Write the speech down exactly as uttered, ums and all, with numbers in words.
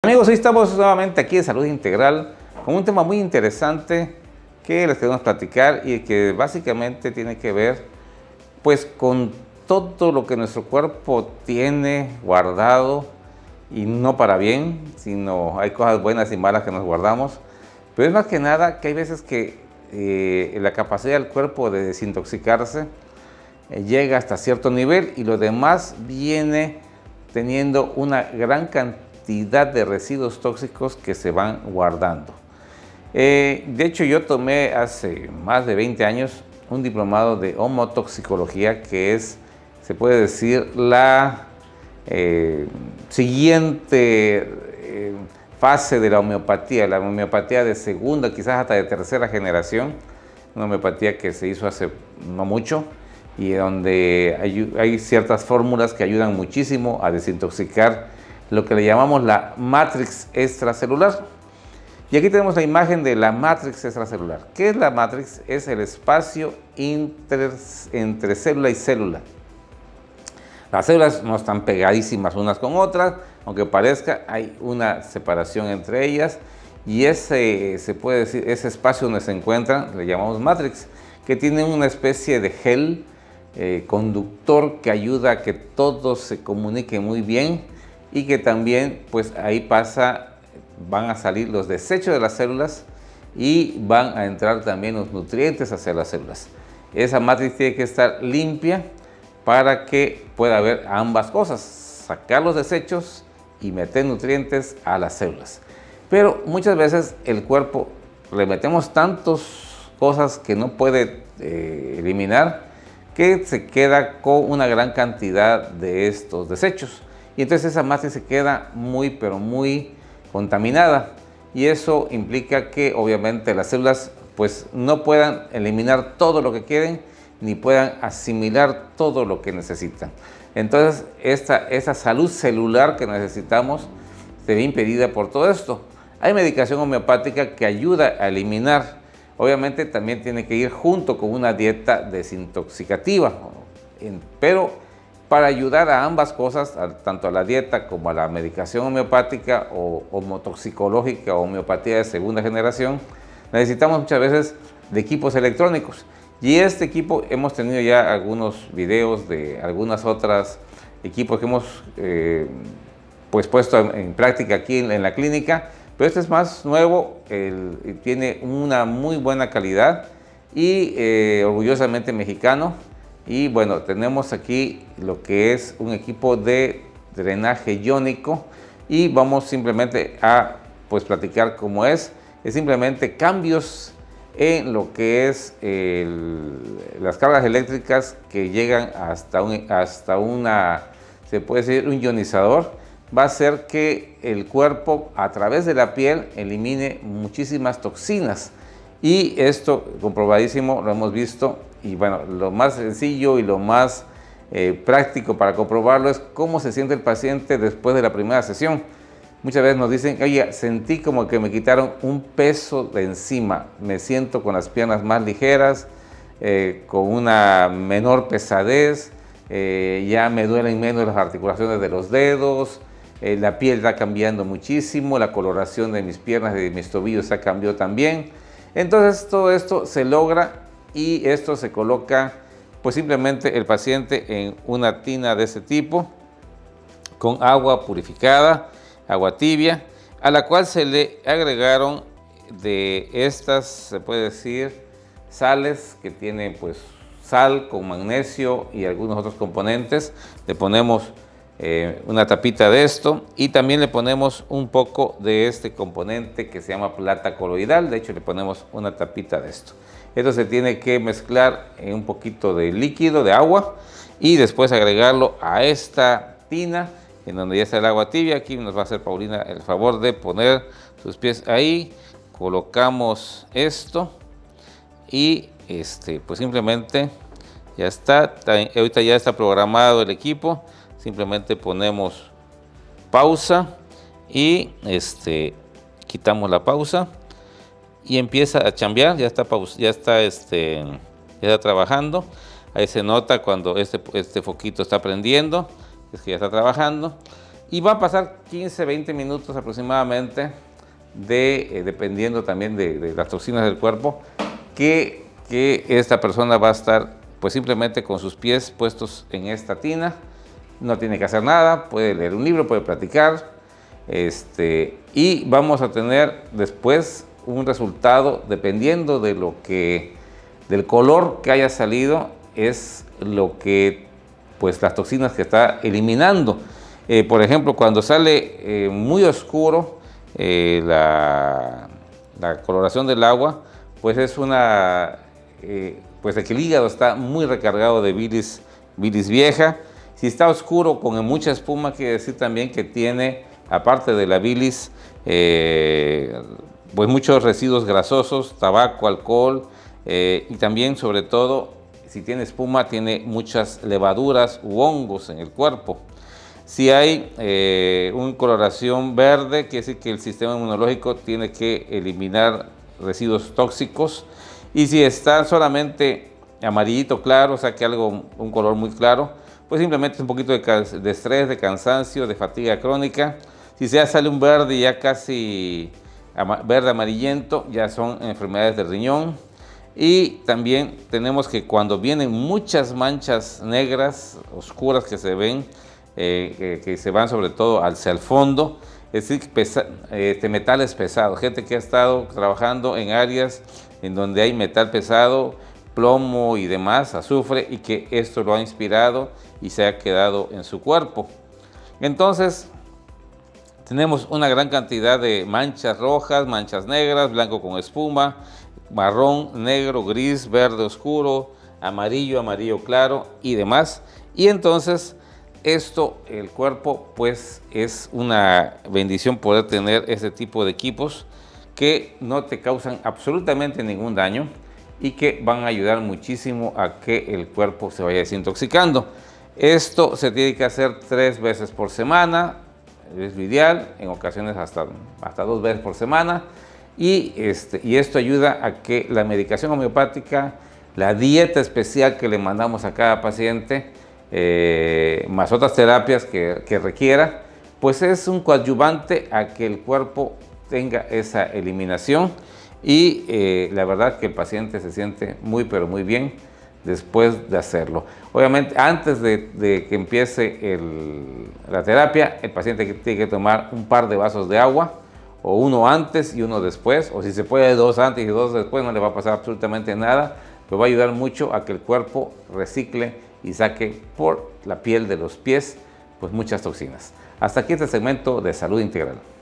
Amigos, hoy estamos nuevamente aquí en Salud Integral con un tema muy interesante que les queremos platicar y que básicamente tiene que ver pues con todo lo que nuestro cuerpo tiene guardado, y no para bien, sino hay cosas buenas y malas que nos guardamos, pero es más que nada que hay veces que eh, la capacidad del cuerpo de desintoxicarse eh, llega hasta cierto nivel y lo demás viene teniendo una gran cantidad de residuos tóxicos que se van guardando. Eh, de hecho, yo tomé hace más de veinte años un diplomado de homotoxicología, que es, se puede decir, la eh, siguiente eh, fase de la homeopatía, la homeopatía de segunda, quizás hasta de tercera generación, una homeopatía que se hizo hace no mucho y donde hay, hay ciertas fórmulas que ayudan muchísimo a desintoxicar lo que le llamamos la matrix extracelular. Y aquí tenemos la imagen de la matrix extracelular. ¿Qué es la matrix? Es el espacio inter, entre célula y célula. Las células no están pegadísimas unas con otras, aunque parezca, hay una separación entre ellas, y ese, se puede decir, ese espacio donde se encuentran, le llamamos matrix, que tiene una especie de gel eh, conductor que ayuda a que todo se comunique muy bien, y que también, pues ahí pasa, van a salir los desechos de las células y van a entrar también los nutrientes hacia las células. Esa matriz tiene que estar limpia para que pueda haber ambas cosas, sacar los desechos y meter nutrientes a las células. Pero muchas veces el cuerpo le metemos tantas cosas que no puede eh, eliminar, que se queda con una gran cantidad de estos desechos. Y entonces esa matriz se queda muy, pero muy contaminada. Y eso implica que obviamente las células pues no puedan eliminar todo lo que quieren, ni puedan asimilar todo lo que necesitan. Entonces, esta, esa salud celular que necesitamos se ve impedida por todo esto. Hay medicación homeopática que ayuda a eliminar. Obviamente también tiene que ir junto con una dieta desintoxicativa, pero para ayudar a ambas cosas, tanto a la dieta como a la medicación homeopática o homotoxicológica o homeopatía de segunda generación, necesitamos muchas veces de equipos electrónicos. Y este equipo, hemos tenido ya algunos videos de algunas otras equipos que hemos eh, pues puesto en, en práctica aquí en, en la clínica, pero este es más nuevo, el, tiene una muy buena calidad y eh, orgullosamente mexicano. Y bueno, tenemos aquí lo que es un equipo de drenaje iónico y vamos simplemente a pues platicar cómo es. Es simplemente cambios en lo que es el, las cargas eléctricas que llegan hasta, un, hasta una, se puede decir, un ionizador. Va a hacer que el cuerpo a través de la piel elimine muchísimas toxinas. Y esto comprobadísimo, lo hemos visto. Y bueno, lo más sencillo y lo más eh, práctico para comprobarlo es cómo se siente el paciente después de la primera sesión. Muchas veces nos dicen, oye, sentí como que me quitaron un peso de encima, me siento con las piernas más ligeras, eh, con una menor pesadez, eh, ya me duelen menos las articulaciones de los dedos, eh, la piel está cambiando muchísimo, la coloración de mis piernas y de mis tobillos ha cambiado también. Entonces todo esto se logra y esto se coloca pues simplemente el paciente en una tina de este tipo con agua purificada, agua tibia, a la cual se le agregaron de estas, se puede decir, sales que tienen pues sal con magnesio y algunos otros componentes. Le ponemos eh, una tapita de esto y también le ponemos un poco de este componente que se llama plata coloidal. De hecho, le ponemos una tapita de esto. Esto se tiene que mezclar en un poquito de líquido, de agua, y después agregarlo a esta tina en donde ya está el agua tibia. Aquí nos va a hacer Paulina el favor de poner sus pies ahí. Colocamos esto y este, pues simplemente ya está. Ahorita ya está programado el equipo. Simplemente ponemos pausa y este, quitamos la pausa y empieza a chambear. Ya está, ya está, este, ya está trabajando. Ahí se nota cuando este, este foquito está prendiendo, es que ya está trabajando. y va a pasar quince, veinte minutos aproximadamente, de, eh, dependiendo también de, de las toxinas del cuerpo, que, que esta persona va a estar pues simplemente con sus pies puestos en esta tina. No tiene que hacer nada, puede leer un libro, puede platicar, este, y vamos a tener después un resultado dependiendo de lo que, del color que haya salido, es lo que, pues las toxinas que está eliminando. Eh, por ejemplo, cuando sale eh, muy oscuro eh, la, la coloración del agua, pues es una, eh, pues el hígado está muy recargado de bilis, bilis vieja. Si está oscuro con mucha espuma, quiere decir también que tiene, aparte de la bilis, eh, pues muchos residuos grasosos, tabaco, alcohol, eh, y también, sobre todo, si tiene espuma, tiene muchas levaduras u hongos en el cuerpo. Si hay eh, una coloración verde, quiere decir que el sistema inmunológico tiene que eliminar residuos tóxicos. Y si está solamente amarillito claro, o sea que algo, un color muy claro, pues simplemente es un poquito de, de estrés, de cansancio, de fatiga crónica. Si ya sale un verde ya casi ama, verde amarillento, ya son enfermedades del riñón. Y también tenemos que cuando vienen muchas manchas negras, oscuras que se ven, eh, que, que se van sobre todo hacia el fondo, es decir, pesa, este, metales pesados, gente que ha estado trabajando en áreas en donde hay metal pesado, plomo y demás, azufre, y que esto lo ha inspirado y se ha quedado en su cuerpo. Entonces, tenemos una gran cantidad de manchas rojas, manchas negras, blanco con espuma, marrón, negro, gris, verde oscuro, amarillo, amarillo claro y demás. Y entonces esto, el cuerpo, pues es una bendición poder tener este tipo de equipos que no te causan absolutamente ningún daño y que van a ayudar muchísimo a que el cuerpo se vaya desintoxicando. Esto se tiene que hacer tres veces por semana, es lo ideal, en ocasiones hasta, hasta dos veces por semana. Y, este, y esto ayuda a que la medicación homeopática, la dieta especial que le mandamos a cada paciente, eh, más otras terapias que, que requiera, pues es un coadyuvante a que el cuerpo tenga esa eliminación. Y eh, la verdad que el paciente se siente muy pero muy bien después de hacerlo. Obviamente antes de, de que empiece el, la terapia, el paciente tiene que tomar un par de vasos de agua, o uno antes y uno después, o si se puede dos antes y dos después, no le va a pasar absolutamente nada, pero va a ayudar mucho a que el cuerpo recicle y saque por la piel de los pies pues muchas toxinas. Hasta aquí este segmento de Salud Integral.